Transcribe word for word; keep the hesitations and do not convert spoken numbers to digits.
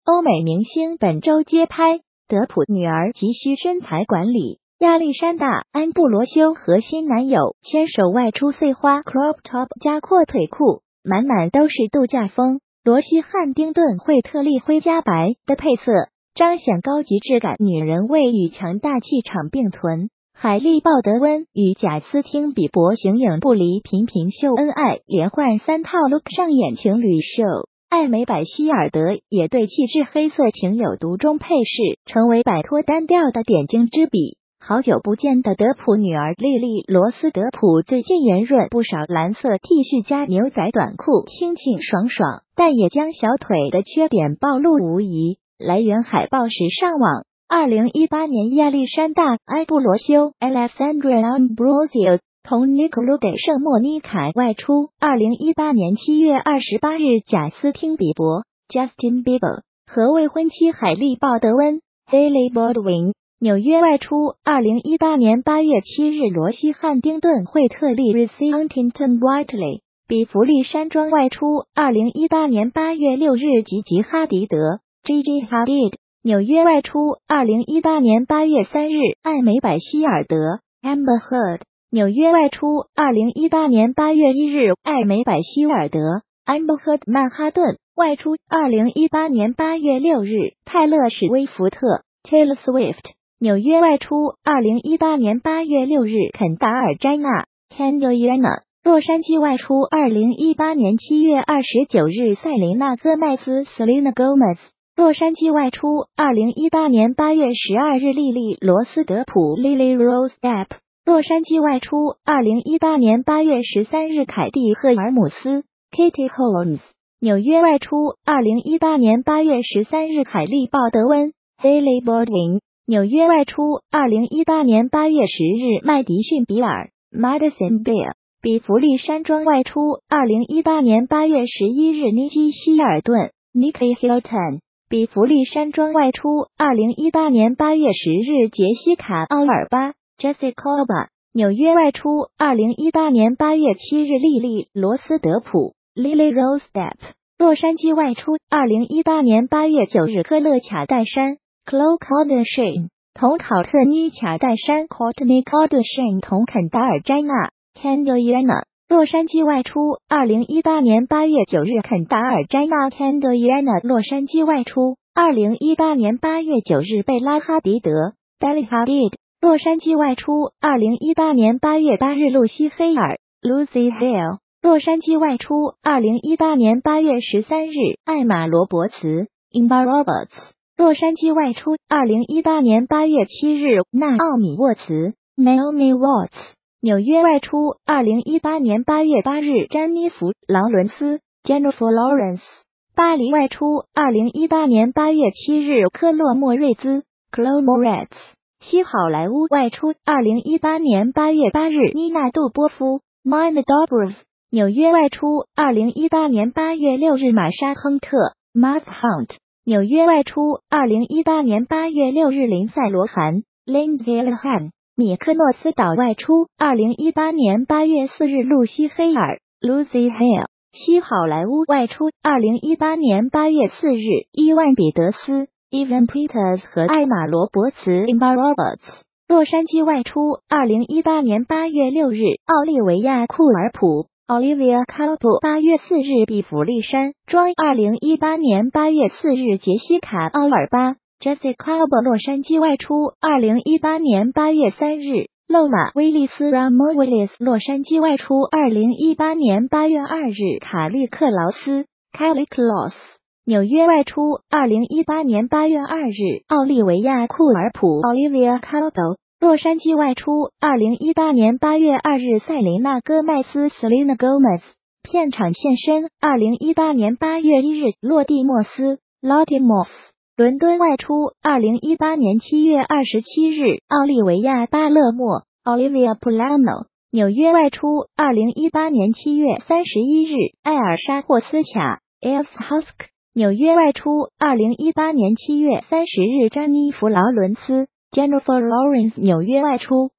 欧美明星本周接拍，德普女儿急需身材管理。亚历山大·安布罗修和新男友牵手外出碎花 crop top 加阔腿裤，满满都是度假风。罗西·汉丁顿惠特利灰加白的配色，彰显高级质感，女人味与强大气场并存。海莉·鲍德温与贾斯汀·比伯形影不离，频频秀恩爱，连换三套 look 上演情侣秀。艾美·百希尔德也对气质黑色情有独钟配饰，成为摆脱单调的点睛之笔。好久不见的德普女儿莉莉·罗斯·德普最近圆润不少，蓝色 T 恤加牛仔短裤，清清爽爽，但也将小腿的缺点暴露无遗。来源：海报时尚网。二零一八年，亚历山大·埃布罗修 （Alessandra Ambrosio） 同尼古鲁给圣莫妮卡外出。二零一八年七月二十八日，贾斯汀·比伯 （Justin Bieber） 和未婚妻海莉·鲍德温 （Hailey Baldwin） 纽约外出。二零一八年八月七日，罗西·汉丁顿惠特利 （Reese Huntington Whiteley） 比弗利山庄外出。二零一八年八月六日，吉吉·哈迪德 （Gigi Hadid） 纽约外出。二零一八年八月三日，艾美·百希尔德 （Amber Heard） 纽约外出。二零一八年八月一日，艾美·百希尔德 （Amber Heard） 曼哈顿外出。二零一八年八月六日，泰勒·史威夫特 （Taylor Swift） 纽约外出。二零一八年八月六日，肯达尔·詹娜 （Kendall Jenner） 洛杉矶外出。二零一八年七月二十九日，塞琳娜·戈麦斯 （Selena Gomez）洛杉矶外出。二零一八年八月十二日，莉莉·罗斯·德普 （Lily Rose Depp） 洛杉矶外出。二零一八年八月十三日，凯蒂·赫尔姆斯 （Katie Holmes） 纽约外出。二零一八年八月十三日，海莉·鲍德温 （Hailey Baldwin） 纽约外出。二零一八年八月十日，麦迪逊·比尔 （Madison Beer） 比弗利山庄外出。二零一八年八月十一日，妮基·希尔顿 （Nikki Hilton）比弗利山庄外出。二零一八年八月十日，杰西卡·奥尔巴 （Jessica Alba） 纽约外出。二零一八年八月七日，莉莉·罗斯·德普 （Lily Rose Depp） 洛杉矶外出。二零一八年八月九日，科勒·卡戴珊 （Khloe Kardashian） 同考特妮·卡戴珊 （Kourtney Kardashian） 同肯达尔·詹娜 （Kendall Jenner）洛杉矶外出。二零一八年八月九日，肯达尔·詹娜 （Kendall Jenner） 洛杉矶外出。二零一八年八月九日，贝拉·哈迪德 （Bella Hadid） 洛杉矶外出。二零一八年八月八日，露西·菲尔 （Lucy Hale） 洛杉矶外出。二零一八年八月十三日，艾玛·罗伯茨 （Emma Roberts） 洛杉矶外出。二零一八年八月七日，纳奥米·沃茨 （Naomi Watts）纽约外出。二零一八年八月八日，詹妮弗·劳伦斯 （Jennifer Lawrence） 巴黎外出。二零一八年八月七日，科洛莫瑞兹 （Chloe Moretz） 西好莱坞外出。二零一八年八月八日，妮娜·杜波夫 （Nina Dobrev） 纽约外出。二零一八年八月六日，玛莎·亨特 （Martha Hunt） 纽约外出。二零一八年八月六日，林赛·罗韩 （Lindsay Lohan）米克诺斯岛外出。二零一八年八月四日，露西·菲尔 （Lucy Hale） 西好莱坞外出。二零一八年八月四日，伊万·彼得斯 （Evan Peters） 和艾玛·罗伯茨 （Emma Roberts） 洛杉矶外出。二零一八年八月六日，奥利维亚·库尔普 （Olivia Culpo） 八月四日，比弗利山庄。二零一八年八月四日，杰西卡·奥尔巴Jessica Alba 洛杉矶外出。二零一八年八月三日，露马·威利斯 （Ramon Willis） 洛杉矶外出。二零一八年八月二日，卡利·克劳斯 （Kelly Klaus） 纽约外出。二零一八年八月二日，奥利维亚·库尔普 （Olivia Culpo） 洛杉矶外出。二零一八年八月二日，塞琳娜·戈麦斯 （Selena Gomez） 片场现身。二零一八年八月一日，洛蒂莫斯 （Lottie Moss）伦敦外出。二零一八年七月二十七日，奥利维亚·巴勒莫 （Olivia Polano） 纽约外出。二零一八年七月三十一日，艾尔莎·霍斯卡 （Elsa Husk） 纽约外出。二零一八年七月三十日，詹妮弗·劳伦斯 （Jennifer Lawrence） 纽约外出。